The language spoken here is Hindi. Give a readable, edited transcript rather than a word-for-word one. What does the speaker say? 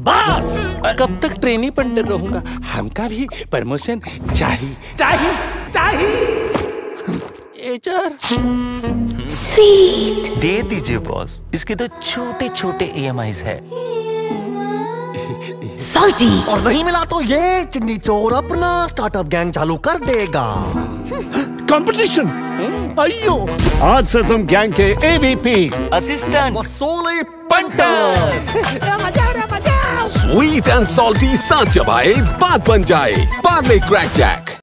बस कब तक ट्रेनी पंडित रहूंगा? हमका भी प्रमोशन चाहिए चाहिए चाहिए। स्वीट दे दीजिए बॉस, इसके तो छोटे छोटे EMIs है। सॉल्टी और नहीं मिला तो ये चिन्नी चोर अपना स्टार्टअप गैंग चालू कर देगा। कंपटीशन? अयो, आज से तुम गैंग के AVP असिस्टेंट वसूली पंटर। स्वीट एंड सॉल्टी साथ चबाए बात बन जाए। Parle crack Jack.